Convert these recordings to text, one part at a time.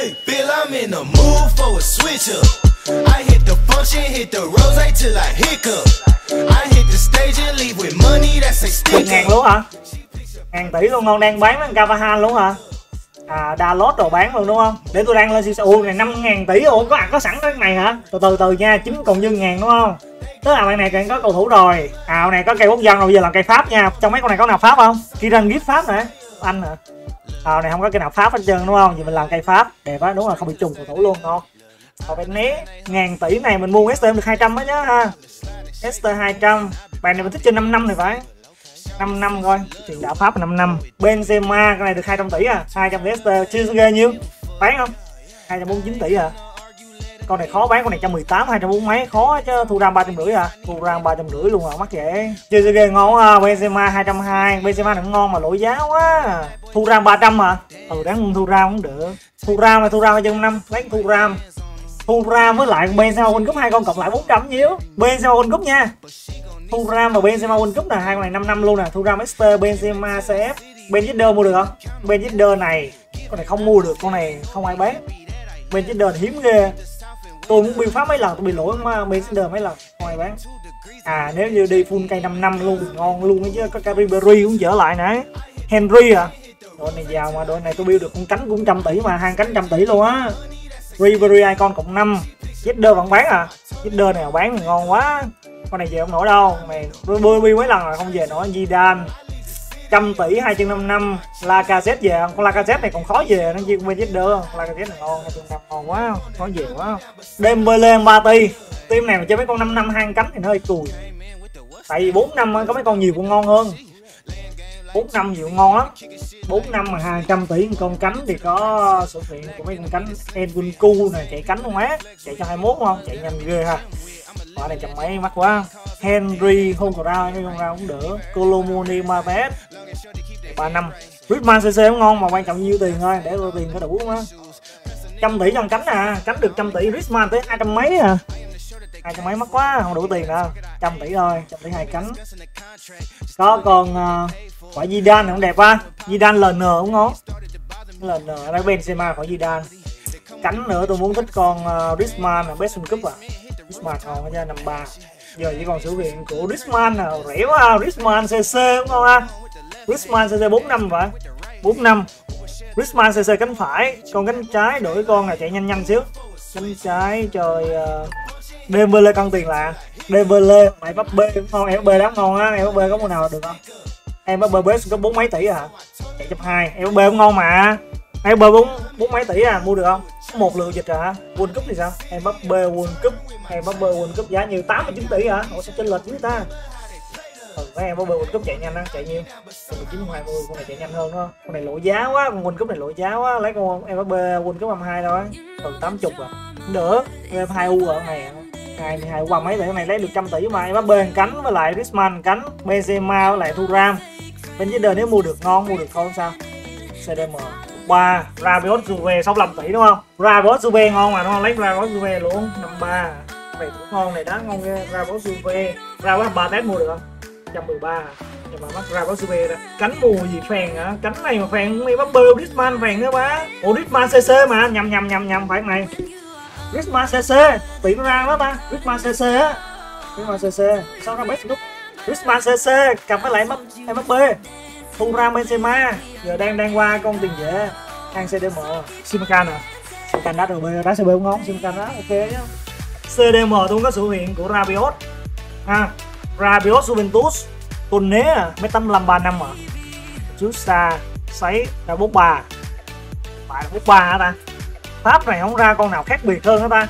Hey, Bill, I'm in the mood for a switch up. I hit the function, hit the rose till I hiccup. I hit the stage and leave with money that's a stick. 10.000 luôn hả? Ngàn tỷ luôn không? Đang bán với Cavahan luôn hả? À, download đồ bán luôn đúng không? Để tôi đăng lên siêu ủa này 5.000 tỷ. Ủa có sẵn cái này hả? Từ từ nha, chính còn dư ngàn đúng không? Tức là bạn này còn có cầu thủ rồi. À này có cây quốc dân rồi, bây giờ làm cây Pháp nha. Trong mấy con này có nào Pháp không? Kiran Gift Pháp nè. Anh hả? À này không có cái nào Pháp hết trơn đúng không? Giờ mình làm cây Pháp. Đẹp á, đúng là không bị trùng cầu thủ luôn ngon. Còn phải né ngàn tỷ này mình mua ST được 200 đó nhá ha. ST 200. Bạn này mình thích trên 5 năm này phải. 5 năm coi, tiền đạo Pháp là 5 năm. Benzema cái này được 200 tỷ à, 200 tỷ ST chưa ghê nhiêu. Bán không? 249 tỷ à. Con này khó bán, con này 118, 240 mấy khó chứ. Thu ram 350 à. Thu ram 350 luôn à, mắc dễ. Chưa ghê ngon à. Benzema 220, Benzema đừng ngon mà lỗi giá quá. Thu ram 300 à. Ừ đáng thu ram cũng được. Thu ram 200 năm, lấy thu ram. Thu ram với lại Benzema World Cup hai con cộng lại 400 nhiêu. Benzema World Cup nha. Thu ram và Benzema World Cup là hai con này 5 năm luôn nè. Thu ram ST, Benzema CF. Ben Yedder mua được không? Ben Yedder này, con này không mua được, con này không ai bán. Ben Yedder hiếm ghê. Tôi muốn build Pháp mấy lần tôi bị lỗi mà Ben Yedder mấy lần không ai bán. À nếu như đi full cây 5 năm luôn ngon luôn chứ. Có cả Ribery cũng trở lại nè. Henry à. Đội này giàu mà, đội này tôi build được con cánh cũng 100 tỷ mà, hai cánh 100 tỷ luôn á. Ribery icon cộng 5. Yedder vẫn bán à. Yedder này bán thì ngon quá. Con này về không nổi đâu, mày build mấy lần rồi không về nổi. Zidane 100 tỷ 255. Lacazette về không? Con Lacazette này còn khó về, nó chỉ bên Yedder. Lacazette này ngon, 250 ngon quá, khó về quá. Dembele 3 tỷ. Team này mà chơi mấy con 5 năm hai cánh thì nó hơi cùi. Tại vì 4 năm có mấy con nhiều con ngon hơn. 4 năm nhiều ngon lắm. 4 năm mà 200 tỷ con cánh thì có sự kiện của mấy con cánh. Nkunku này chạy cánh không á, chạy cho 21 không? Chạy nhanh ghê ha. Quả này trăm mấy mắc quá. Henry không còn ra, nhưng ra cũng đỡ. Colomoni Mapes 3 năm. Griezmann CC cũng ngon mà quan trọng nhiêu tiền thôi, để tôi tiền có đủ không á. 100 tỷ trong cánh à, cánh được 100 tỷ, Griezmann tới 200 mấy à. 200 mấy mắc quá, không đủ tiền đâu. 100 tỷ thôi, 100 tỷ hai cánh. Có con quả Zidane này cũng đẹp á. Zidane LN cũng ngon. LN ở đây Benzema khỏi Zidane. Cánh nữa tôi muốn thích con Griezmann là Best World Cup à. Griezmann ngon nha, 53. Giờ chỉ còn sự kiện của Griezmann nào rẻ quá. Griezmann CC cũng ngon ha. Griezmann CC 4 năm vậy. 4 năm. Griezmann CC cánh phải, con cánh trái đổi con này chạy nhanh nhanh xíu. Cánh trái chơi Dembele cân tiền là Dembele, Mbappé cũng ngon, Mbappé đáng ngon á. Mbappé có mùa nào được không? Mbappé best có 4 mấy tỷ à. Chạy 120. Mbappé cũng ngon mà. Mbappé 4 mấy tỷ à, mua được không? Một lượt dịch à. World Cup thì sao? Mbappé World Cup, Mbappé World Cup giá như 89 tỷ hả? Ủa sao chênh lệch với ta? Mấy Mbappé World Cup chạy nhanh á, chạy nhiêu? 19 20, con này chạy nhanh hơn đó. Con này lộ giá quá, con World Cup này lộ giá quá, lấy con Mbappé World Cup 22 thôi. Từ 80 à. Không được. Em 2U ở này. 22 qua mấy tỷ, cái này lấy được 100 tỷ mà. Mbappé cánh với lại Griezmann cánh, Benzema với lại Thu ram. Bên dưới đời nếu mua được ngon, mua được thôi sao? CDM 3, Rabiot Juve 65 tỷ đúng không? Rabiot Juve ngon mà đúng không? Lấy Rabiot Juve luôn, 53. Này cũng ngon này, đá ngon ghê. Rabiot Juve, Rabiot 3 test mua được không? 113. Nhưng mà mắc Rabiot Juve đó. Cánh mùa gì phèn hả? Cánh này mà phèn Mbappé, Griezmann phèn nữa ba. Ủa Griezmann CC mà, nhầm phải này. Griezmann CC, tỷ nó ra đó ta. Griezmann CC á. Griezmann CC, sao ra best lúc? Griezmann CC cặp với lại Mbappé. Thu ram Benzema, giờ đang qua con tiền dễ. Hàng CDM, Simcan à. Simcan đá RB, đá CB cũng ngon, Simcan đá ok chứ. CDM tôi cũng có sự hiện của Rabiot. Ha. Rabiot Juventus. Tuần né à, mấy tấm 53 năm à. Justa, Sấy, ra 43. Phải là 43 hả ta? Pháp này không ra con nào khác biệt hơn hả ta?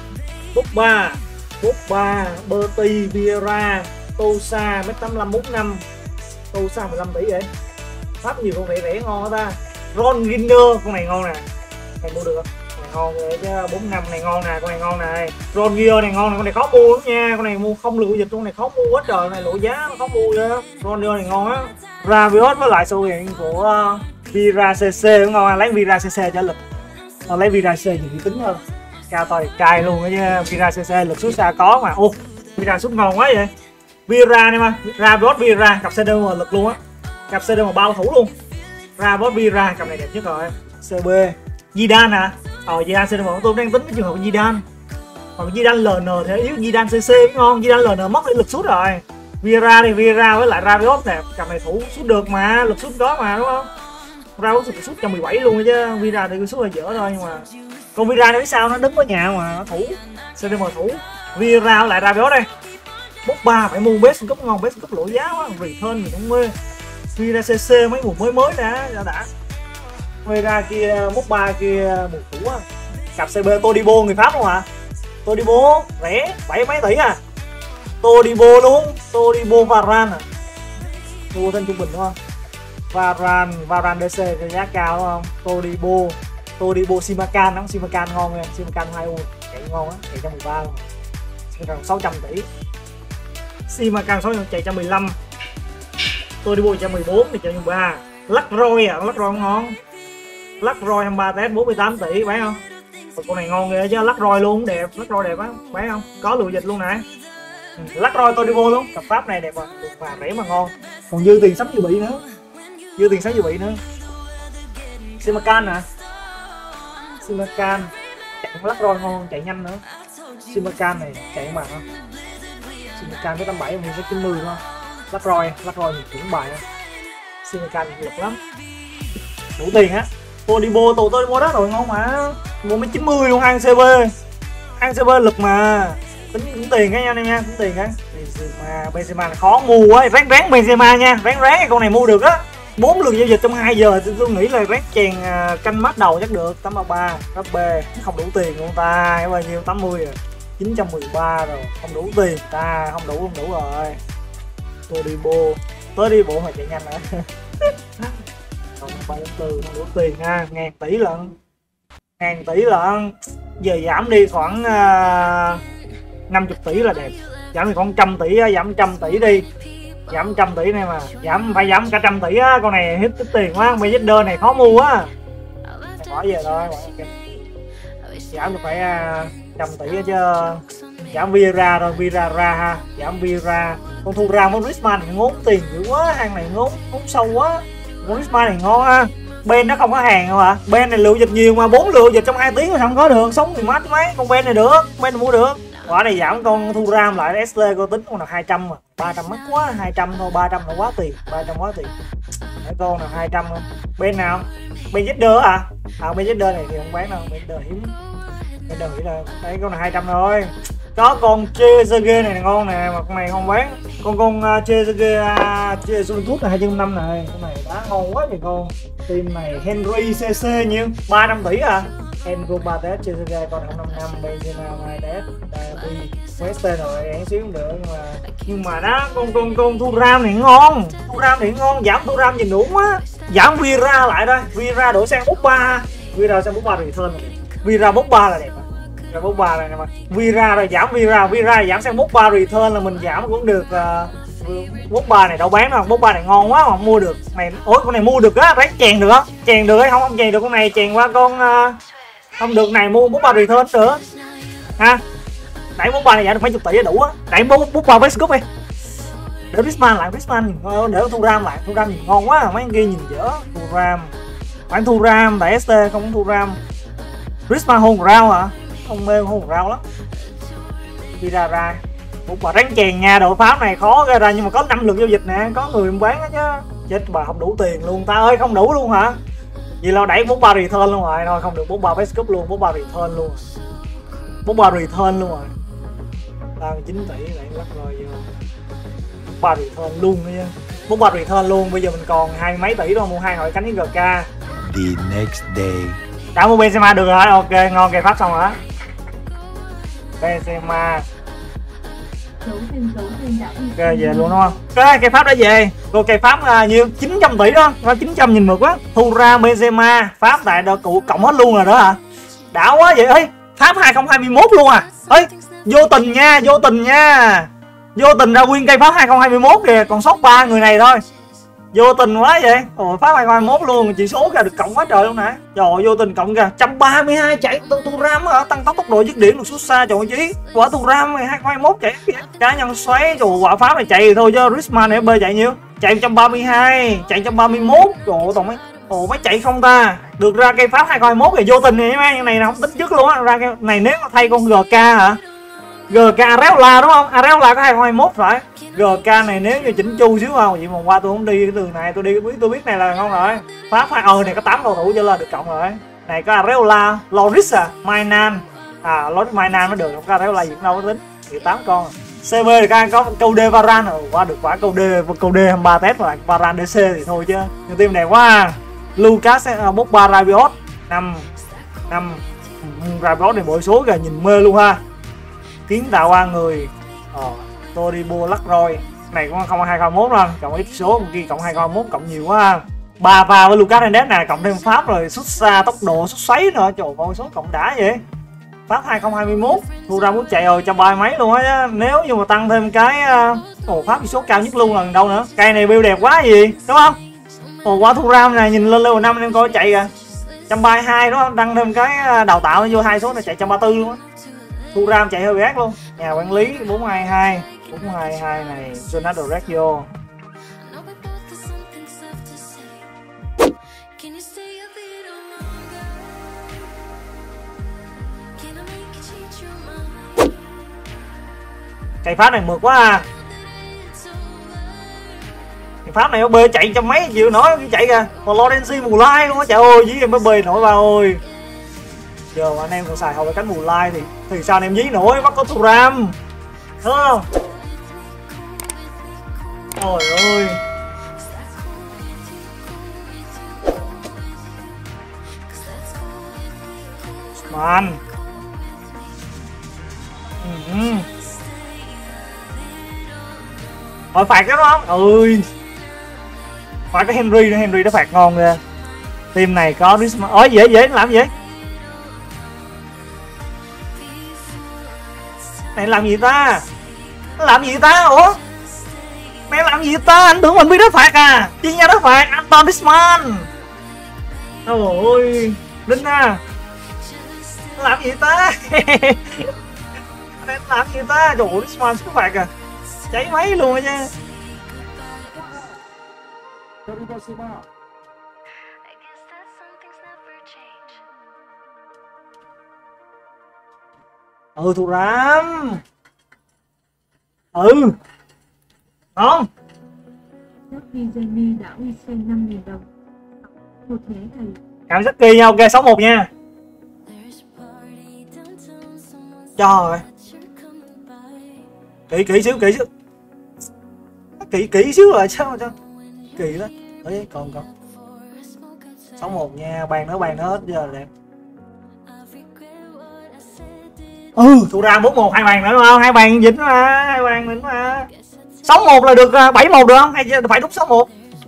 Pogba, Berti, Vieira, Tosa, mấy 85 năm. Tosa 15 tỷ vậy. Pháp nhiều con rẻ ngon hả ta? Ron Giner, con này ngon nè. Này mua được không? Con này ngon vậy chứ, 4 năm này ngon nè, con này ngon này. Ron Giner này ngon nè, con này khó mua lắm nha. Con này mua không lựa dịch, con này khó mua quá trời, này lộ giá nó khó mua chứ. Ron Giner này ngon á. Rabiot với lại sự hiện của Vira CC cũng ngon, lấy Vira CC trả lực. Lấy Vira CC nhiều tính hơn. Cao to thì cài luôn chứ. Vira CC lực xuất xa có mà. Ô, Vira xuất ngon quá vậy. Vira này mà, Rabiot Vira cặp CDM lực luôn á. Cặp CDM bao thủ luôn. Rabiot Vieira cặp này đẹp nhất rồi. CB Zidane à. Zidane CDM tôi đang tính cái trường hợp Zidane. Còn Zidane LN thì yếu, Zidane CC mới ngon. Zidane LN mất lực sút rồi. Vieira đi, Vieira với lại Rabiot nè, cặp này thủ sút được mà, lực sút đó mà đúng không? Rabiot sút 117 luôn chứ, Vieira thì sút là dở thôi, nhưng mà còn Vieira biết sao, nó đứng ở nhà mà nó thủ. CDM thủ Vieira với lại Rabiot đây. Pogba phải mua best cấp ngon, best cấp lỗ giá quá, return gì cũng mê. Vieira CC mấy mùa mới đã. Vieira kia, Pogba kia một thủ á. Cặp CB Todibo người Pháp không ạ? Todibo rẻ 7 mấy tỷ à. Todibo luôn, Todibo Varane à. Mua tên trung bình đúng không? Varane DC cái giá cao đúng không? Todibo Simakan, nó Simakan ngon nha, Simakan 2U chạy ngon á, chạy 113 luôn. Simakan 600 tỷ. Simakan 600 chạy 115. Todibo 114 thì chạy 13. Lacroix à, Lacroix ngon. Lacroix 23 test 48 tỷ bán không? Con này ngon ghê chứ, Lacroix luôn đẹp, Lacroix đẹp á, bán không? Có lùi dịch luôn nè. Lacroix Todibo luôn, cặp Pháp này đẹp và rẻ mà ngon. Còn dư tiền sắm dự bị nữa. Simakan nè. Simakan chạy Lacroix ngon, chạy nhanh nữa. Simakan này chạy mà không? Simakan với 87 mình sẽ 90 thôi. Lacroix nhiều chuẩn bài á. Simakan lực lắm. Đủ tiền á. Todibo đó rồi ngon mà. Mua mấy 90 luôn, ăn CB lực mà. Tính tiền cái nha anh em nha, tính tiền cái. Benzema là khó mua á, ráng Benzema nha, ráng cái con này mua được á. 4 lượt giao dịch trong 2 giờ tôi nghĩ là ráng chèn canh mắt đầu chắc được. 833 Rabbe không đủ tiền của ta, cái bao nhiêu 80 rồi. 913 rồi, không đủ tiền ta, không đủ rồi. Todibo mà chạy nhanh nữa. Còn 3.4 không đủ tiền ha, 1.000 tỷ lận. Giờ giảm đi khoảng 50 tỷ là đẹp. Giảm đi khoảng 100 tỷ á, giảm 100 tỷ đi. Giảm 100 tỷ này mà, phải giảm cả 100 tỷ á, con này hết tiền quá, Benzema này khó mua á. Bỏ về thôi, giảm được phải 100 tỷ á chứ. Giảm Vieira rồi, Vieira ra ha, giảm Vieira. Con Thuram với Griezmann này ngốn tiền dữ quá, hàng này ngốn sâu quá. Con Griezmann này ngon ha. Ben nó không có hàng không ạ? Ben này lượt dịch nhiều mà, 4 lượt dịch trong 2 tiếng mà sao không có được, sống thì mát mấy. Con Ben này được, Ben này mua được. Quả này giảm con Thuram lại ST cô tính con nào 200 mà, 300 mắc quá, 200 thôi, 300 là quá tiền, 300 quá tiền. Để con nào 200 không? Ben nào? Ben Zidder à? Ben Zidder này thì không bán đâu, Ben Zidder hiếm. Ben Zidder nghĩ là đấy con nào 200 thôi. Có con Trezeguet này ngon nè, mà con này không bán. Con Trezeguet Juventus là 250 này, con này đá ngon quá vậy con. Team này Henry CC nhiêu? 300 tỷ à? Henry 3 test, Trezeguet con 55, Benzema 2 test, Davi, Western rồi ăn xíu cũng được, nhưng mà đó con Thuram này ngon. Giảm Thuram nhìn đủ quá. Giảm Vieira lại đây, Vieira đổi sang Pogba. Vieira sang Pogba return. Vieira Pogba là đẹp. Pogba này mà. Vieira rồi giảm Vieira giảm sang Pogba return là mình giảm cũng được. Pogba này đâu bán đâu, Pogba này ngon quá mà không mua được. Này ôi con này mua được á, ráng chèn được á. Chèn được ấy, không chèn được con này chèn qua con không được này mua Pogba return nữa. Ha. Đẩy Pogba này giảm được mấy chục tỷ đủ á. Đẩy Pogba với scoop đi. Để Griezmann lại, để Thuram lại, Thuram nhìn ngon quá, mấy anh kia nhìn dở. Thuram. Bán Thuram tại ST không Thuram. Griezmann hôn rau hả? Không mê hôn rau lắm. Đi ra Pogba ráng chèn nha, đội Pháp này khó ra nhưng mà có 5 lượt giao dịch nè, có người bán đó chứ. Chết bà không đủ tiền luôn, ta ơi không đủ luôn hả? Vì lo đẩy Pogba return luôn rồi, thôi không được Pogba với scoop luôn, Pogba return luôn. Rồi. Tao 9 tỷ lại lắc rồi vô. Pogba return luôn nha. Pogba return luôn, bây giờ mình còn 20 mấy tỷ đâu mua 2 hội cánh với GK. The next day. Đã mua Benzema được rồi, ok ngon, cây Pháp xong rồi đó. Benzema. Ok về luôn đúng không? Cây Pháp đã về. Cô cây Pháp nhiêu? 900 tỷ đó, 900 nhìn mượt quá. Thuram Benzema, Pháp tại đội cụ cộng hết luôn rồi đó hả? Đã quá vậy ấy. Pháp 2021 luôn à. Ấy, vô tình nha. Vô tình ra nguyên cây Pháp 2021 kìa, còn sót 3 người này thôi. Vô tình quá vậy. Ồ, Pháp 2021 luôn, chỉ số ra được cộng quá trời luôn nè. Trời ơi, vô tình cộng kìa, 132 chạy Thuram hả? Tăng tốc tốc độ dứt điểm được xuất xa trời chí. Quả Thuram 2021 chạy kìa. Cá nhân xoáy, trời quả Pháp này chạy thì thôi chứ Griezmann này B chạy nhiêu? Chạy 132, chạy 131. Trời ơi, Ồ máy chạy không ta. Được ra cây Pháp 2021 thì vô tình này mấy này là không tính trước luôn á. Ra cái này nếu mà thay con GK hả? GK Areola đúng không? Areola có 2021 phải. GK này nếu như chỉnh chu xíu không? Vậy mà qua tôi không đi cái đường này, tôi biết này là ngon rồi. Pháp này có 8 cầu thủ trở lên được cộng rồi. Này có Areola, Loris Mainan. Loris Mainan nó được, không có Areola gì cũng đâu có tính. Thì 8 con. CB thì có câu D Varane qua được quả câu D 23 test rồi Varane DC thì thôi chứ. Nhưng team đẹp quá. Lucas Pogba Rabiot 5 Rabiot này mỗi số kìa nhìn mê luôn ha. Kiến tạo qua người Todibo Lacroix này cũng không 2021 đâu, cộng ít số kia cộng 2021 cộng nhiều quá ha. 3 pha với Lucas Hernandez nè, cộng thêm Pháp rồi xuất xa tốc độ xuất xoáy nữa, trời ơi số cộng đã vậy. Pháp 2021 thu ra muốn chạy rồi cho bài mấy luôn á. Nếu như mà tăng thêm cái Pháp số cao nhất luôn lần đâu nữa. Cây này build đẹp quá gì đúng không? Quả thu ram này nhìn lên level 5 em coi chạy kìa. 132 đúng không? Tăng thêm cái đào tạo vô hai số này chạy 134 luôn á. Thu ram chạy hơi bị ác luôn. Nhà quản lý 422 này Jonathan Regio. Cây Pháp này mượt quá à. Cây Pháp này nó bê chạy trăm mấy chịu nổi chạy kìa. Còn Lorenzi mù lai luôn á, trời ơi dí em mới bê nổi ba ơi. Giờ mà anh em còn xài hậu vệ cánh mù lai thì sao anh em dí nổi, bắt có Thuram. Đúng không? Trời ơi. Man. Hỏi phạt cái đó không? Ơi. Phạt cái Henry nữa, Henry nó phạt ngon kìa. Team này có Griezmann. Ôi dễ làm gì vậy? Này làm gì ta? Nó làm gì ta? Ủa? Mày làm gì ta? Anh tưởng mình biết đá phạt à? Chuyên gia đá phạt Antoine Griezmann. Trời ơi, Linh à. Nó làm gì ta? Nó làm gì ta? Trời ơi, Griezmann đá phạt à? Cháy máy luôn rồi nha. Thuram. Không. Johnny đã uy sen 5.000 đồng. Một thế thầy. Cảm giác kỳ nha, ok 61 nha. Trời ơi. Kỹ xíu. Kỹ xíu rồi sao kỳ đó. Đấy còn 61 nha, bàn nữa hết giờ đẹp. Thuram 41 hai bàn nữa đúng không? Hai bàn dính mà, hai bàn dính mà. 61 là được 71 được không? Hay phải đúng 61?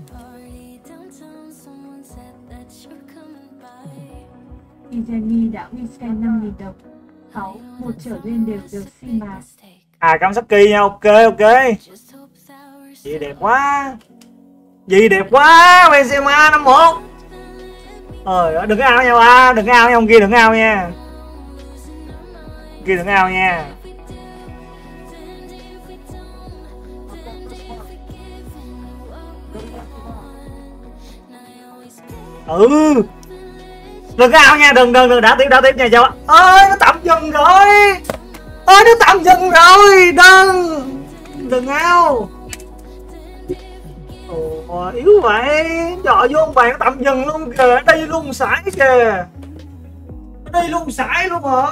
Johnny đã uy sen 5.000 đồng. 6, 1 trở lên đều được xin mà. Kamsaki nha, ok. Gì đẹp quá. Benzema 51. Đừng có ao nha ba, đừng có ao nha ông kia, đừng có ao nha. Đừng ao nha. Đừng có ao nha, đừng đá tiếp nha cho. Nó tạm dừng rồi. Đừng ao. Yếu vậy. Trời vô ông bàn nó tạm dừng luôn kìa. Ở đây luôn sải kìa. Ở đây luôn sải luôn rồi.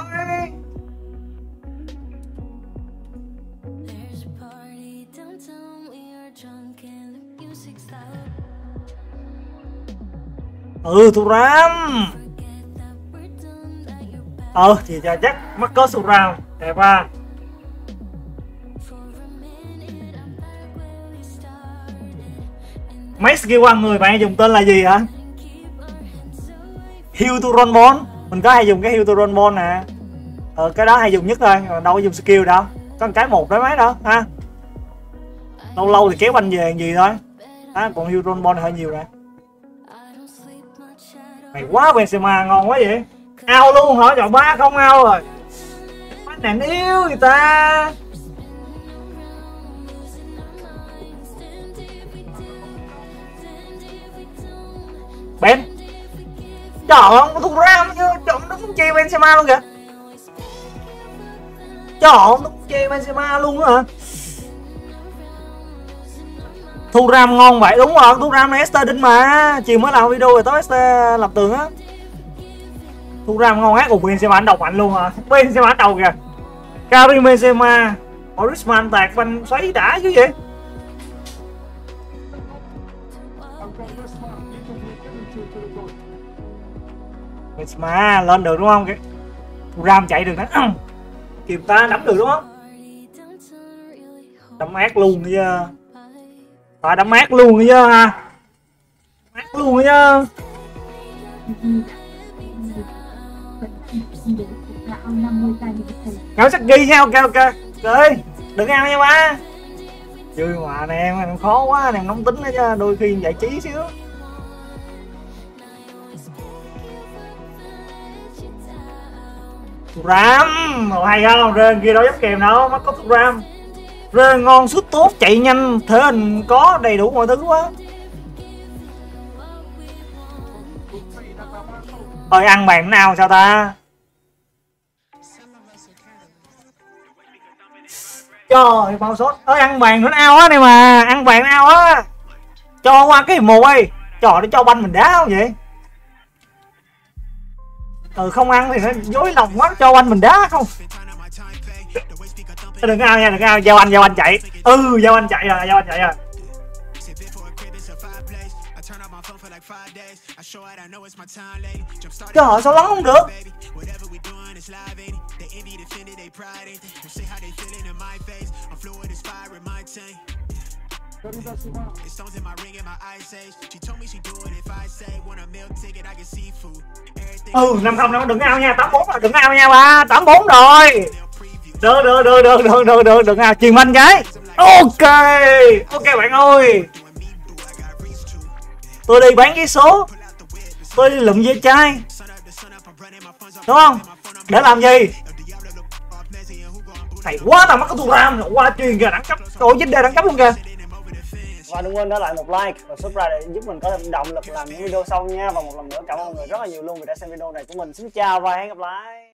Thuram. Thì chắc mắc có Thuram. Đẹp à. Mấy skill qua người bạn dùng tên là gì hả? Heal to run ball. Mình có hay dùng cái Heal to run ball nè. Cái đó hay dùng nhất thôi, đâu có dùng skill đâu. Có một cái một đấy mấy đâu ha. Lâu thì kéo banh về gì thôi. Còn Heal to run ball hơi nhiều rồi. Mày quá Benzema ngon quá vậy. Ao luôn hả? Chọn 3 không ao rồi. Mấy nạn yếu người ta. Ben. Trời ơi, ông Thu Ram chứ, trời ông đúng chê Benzema luôn kìa. Trời ơi, ông đúng chê Benzema luôn đó hả? Thu Ram ngon vậy, đúng rồi, Thu Ram này Sterling mà. Chiều mới làm video rồi tới Ster lập tường á. Thu Ram ngon ác, cùng Benzema anh độc mạnh luôn hả? Benzema anh đầu kìa. Karim Benzema, Griezmann tạt banh xoáy đã chứ vậy. Benzema lên được đúng không? Thu Ram chạy được đó. Kịp ta đấm được đúng không? Đấm ác luôn chứ. Phải đấm ác luôn chứ ha. Ác luôn chứ. Ngáo sắc ghi nha, ok. Trời, đừng ao nha ba. Chơi mà anh em khó quá, anh em nóng tính đó chứ, đôi khi giải trí xíu. Ram, hay không? Rên kia đâu dám kèm đâu, mắt có Ram. Rên ngon, sút tốt, chạy nhanh, thể hình có đầy đủ mọi thứ quá. Ơi ăn bàn nào sao ta? Trời bao sốt. Ơi ăn bàn nó ao á này mà, ăn bàn ao á. Cho qua cái mù ơi. Trời nó cho banh mình đá không vậy? Không ăn thì nó dối lòng quá, cho banh mình đá không. Đừng ao nha, đừng ao, giao anh chạy. Giao anh chạy rồi, Trời ơi, sao lắm không được. Năm không đâu, đừng ao nha, 8-4 rồi, đừng ao nha ba, 8-4 rồi. Được, đừng ao, chuyền banh cái. Ok bạn ơi. Tôi đi bán vé số, tôi đi lụm ve chai, đúng không? Để làm gì? Thầy quá tao mắc cái Thu Ram, qua truyền kìa, đẳng cấp, cậu dính đăng cấp luôn kìa. Và đừng quên để lại một like và subscribe để giúp mình có thêm động lực làm những video sau nha. Và một lần nữa cảm ơn mọi người rất là nhiều luôn vì đã xem video này của mình. Xin chào và hẹn gặp lại.